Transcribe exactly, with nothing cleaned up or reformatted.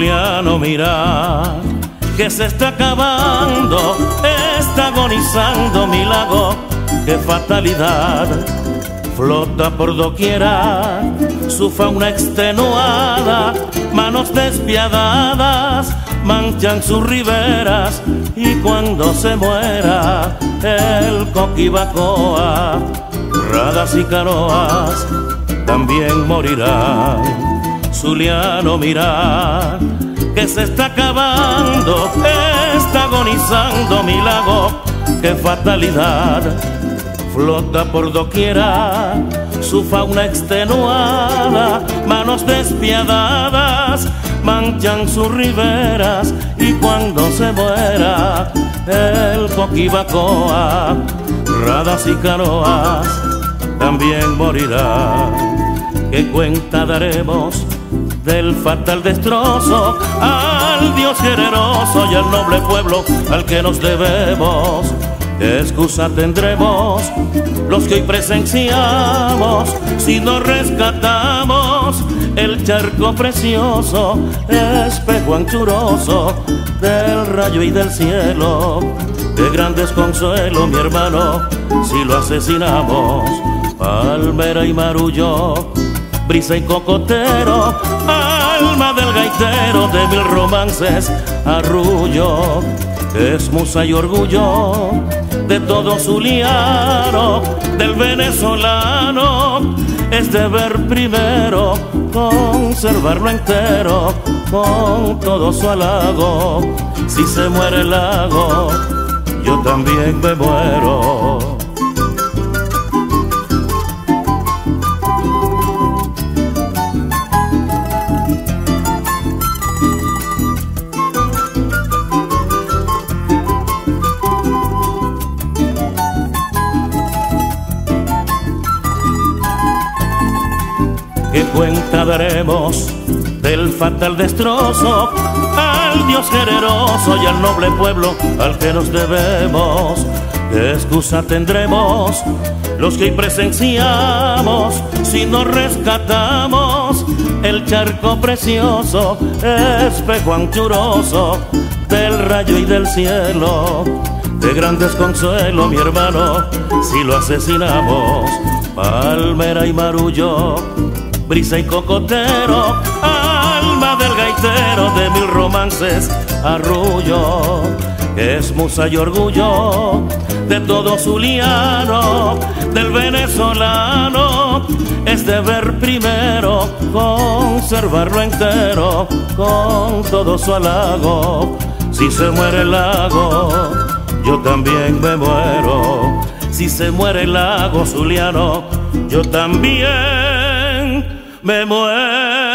Zuliano, mira que se está acabando, está agonizando mi lago, qué fatalidad. Flota por doquiera su fauna extenuada, manos despiadadas manchan sus riberas, y cuando se muera el Coquibacoa, radas y canoas también morirán. Zuliano, mira que se está acabando, está agonizando mi lago, qué fatalidad. Flota por doquiera su fauna extenuada, manos despiadadas manchan sus riberas, y cuando se muera el Coquibacoa, radas y canoas también morirán. ¿Qué cuenta daremos del fatal destrozo al Dios generoso y al noble pueblo al que nos debemos? ¿Qué excusa tendremos los que hoy presenciamos si no rescatamos el charco precioso, espejo anchuroso del rayo y del cielo? Qué gran desconsuelo, mi hermano, si lo asesinamos. Palmera y marullo, brisa y cocotero, alma del gaitero de mil romances, arrullo, es musa y orgullo de todo zuliano, del venezolano. Es deber primero conservarlo entero con todo su halago. Si se muere el lago, yo también me muero. ¿Qué cuenta daremos del fatal destrozo al Dios generoso y al noble pueblo al que nos debemos? ¿Qué excusa tendremos los que hoy presenciamos si no rescatamos el charco precioso, espejo anchuroso del rayo y del cielo? De gran desconsuelo, mi hermano, si lo asesinamos. Palmera y marullo, brisa y cocotero, alma del gaitero de mil romances, arrullo, es musa y orgullo de todo zuliano, del venezolano. Es deber primero conservarlo entero con todo su halago. Si se muere el lago, yo también me muero. Si se muere el lago, zuliano, yo también me muero.